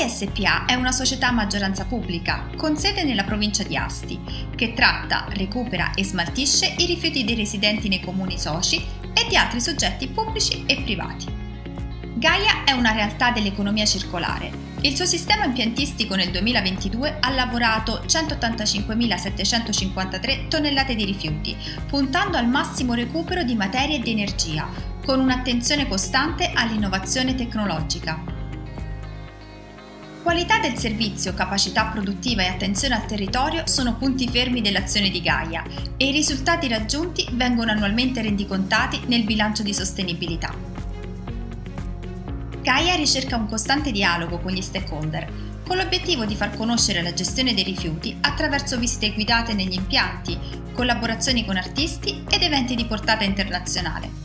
Gaia SpA è una società a maggioranza pubblica, con sede nella provincia di Asti, che tratta, recupera e smaltisce i rifiuti dei residenti nei comuni soci e di altri soggetti pubblici e privati. Gaia è una realtà dell'economia circolare. Il suo sistema impiantistico nel 2022 ha lavorato 185.753 tonnellate di rifiuti, puntando al massimo recupero di materia e di energia, con un'attenzione costante all'innovazione tecnologica. Qualità del servizio, capacità produttiva e attenzione al territorio sono punti fermi dell'azione di Gaia e i risultati raggiunti vengono annualmente rendicontati nel bilancio di sostenibilità. Gaia ricerca un costante dialogo con gli stakeholder, con l'obiettivo di far conoscere la gestione dei rifiuti attraverso visite guidate negli impianti, collaborazioni con artisti ed eventi di portata internazionale.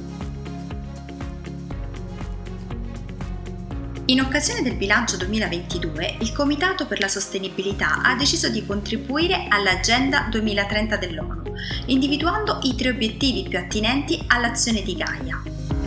In occasione del bilancio 2022, il Comitato per la Sostenibilità ha deciso di contribuire all'Agenda 2030 dell'ONU, individuando i 3 obiettivi più attinenti all'azione di Gaia.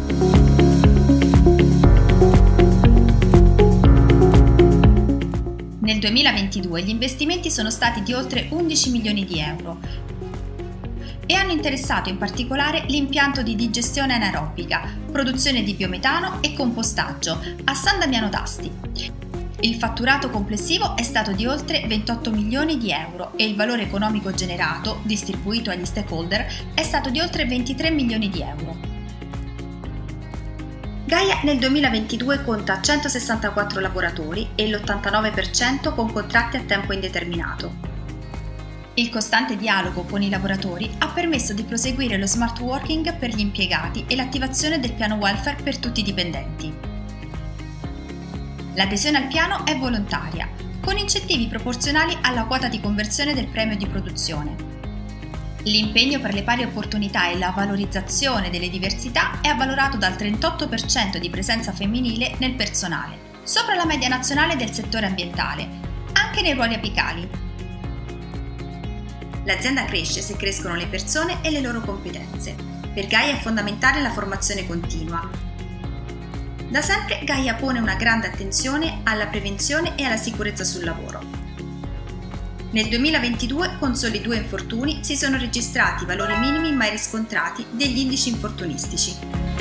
Nel 2022 gli investimenti sono stati di oltre 11 milioni di euro e hanno interessato in particolare l'impianto di digestione anaerobica, produzione di biometano e compostaggio a San Damiano d'Asti. Il fatturato complessivo è stato di oltre 28 milioni di euro e il valore economico generato, distribuito agli stakeholder, è stato di oltre 23 milioni di euro. Gaia nel 2022 conta 164 lavoratori e l'89% con contratti a tempo indeterminato. Il costante dialogo con i lavoratori ha permesso di proseguire lo smart working per gli impiegati e l'attivazione del piano welfare per tutti i dipendenti. L'adesione al piano è volontaria, con incentivi proporzionali alla quota di conversione del premio di produzione. L'impegno per le pari opportunità e la valorizzazione delle diversità è avvalorato dal 38% di presenza femminile nel personale, sopra la media nazionale del settore ambientale, anche nei ruoli apicali. L'azienda cresce se crescono le persone e le loro competenze. Per Gaia è fondamentale la formazione continua. Da sempre Gaia pone una grande attenzione alla prevenzione e alla sicurezza sul lavoro. Nel 2022, con soli 2 infortuni, si sono registrati valori minimi mai riscontrati degli indici infortunistici.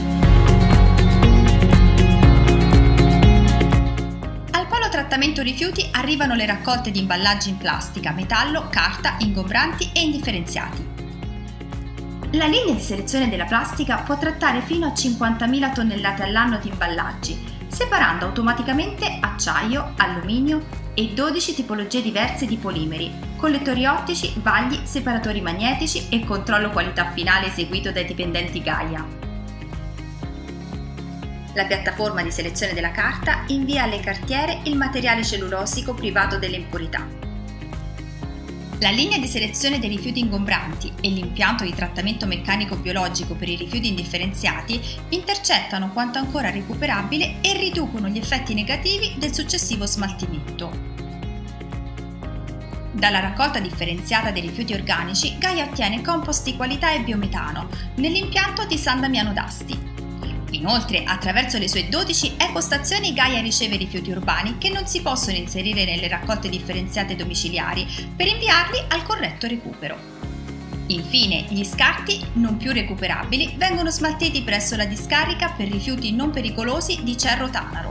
Trattamento rifiuti arrivano le raccolte di imballaggi in plastica, metallo, carta, ingombranti e indifferenziati. La linea di selezione della plastica può trattare fino a 50.000 tonnellate all'anno di imballaggi, separando automaticamente acciaio, alluminio e 12 tipologie diverse di polimeri, collettori ottici, vagli, separatori magnetici e controllo qualità finale eseguito dai dipendenti Gaia. La piattaforma di selezione della carta invia alle cartiere il materiale cellulosico privato delle impurità. La linea di selezione dei rifiuti ingombranti e l'impianto di trattamento meccanico biologico per i rifiuti indifferenziati intercettano quanto ancora recuperabile e riducono gli effetti negativi del successivo smaltimento. Dalla raccolta differenziata dei rifiuti organici, Gaia ottiene compost di qualità e biometano nell'impianto di San Damiano d'Asti. Inoltre, attraverso le sue 12 ecostazioni, Gaia riceve rifiuti urbani che non si possono inserire nelle raccolte differenziate domiciliari per inviarli al corretto recupero. Infine, gli scarti non più recuperabili vengono smaltiti presso la discarica per rifiuti non pericolosi di Cerro Tanaro.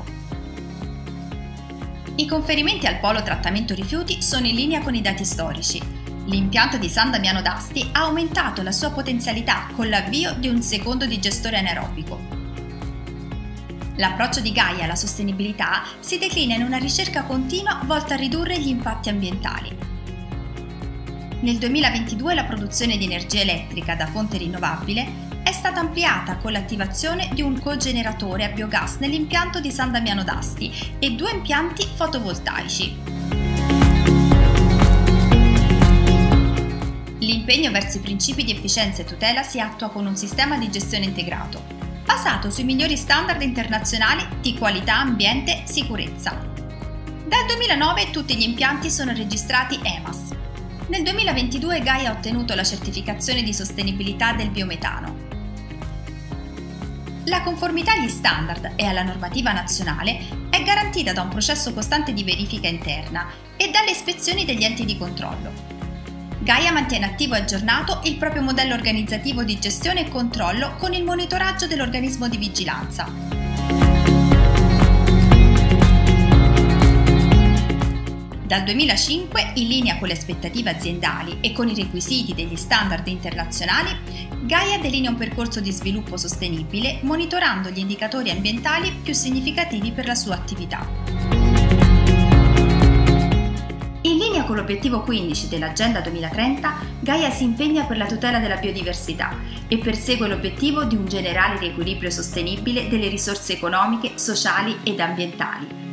I conferimenti al polo trattamento rifiuti sono in linea con i dati storici. L'impianto di San Damiano d'Asti ha aumentato la sua potenzialità con l'avvio di un secondo digestore anaerobico. L'approccio di Gaia alla sostenibilità si declina in una ricerca continua volta a ridurre gli impatti ambientali. Nel 2022 la produzione di energia elettrica da fonte rinnovabile è stata ampliata con l'attivazione di un cogeneratore a biogas nell'impianto di San Damiano d'Asti e 2 impianti fotovoltaici. L'impegno verso i principi di efficienza e tutela si attua con un sistema di gestione integrato, basato sui migliori standard internazionali di qualità, ambiente e sicurezza. Dal 2009 tutti gli impianti sono registrati EMAS. Nel 2022 Gaia ha ottenuto la certificazione di sostenibilità del biometano. La conformità agli standard e alla normativa nazionale è garantita da un processo costante di verifica interna e dalle ispezioni degli enti di controllo. Gaia mantiene attivo e aggiornato il proprio modello organizzativo di gestione e controllo con il monitoraggio dell'organismo di vigilanza. Dal 2005, in linea con le aspettative aziendali e con i requisiti degli standard internazionali, Gaia delinea un percorso di sviluppo sostenibile monitorando gli indicatori ambientali più significativi per la sua attività. In linea con l'obiettivo 15 dell'Agenda 2030, Gaia si impegna per la tutela della biodiversità e persegue l'obiettivo di un generale riequilibrio sostenibile delle risorse economiche, sociali ed ambientali.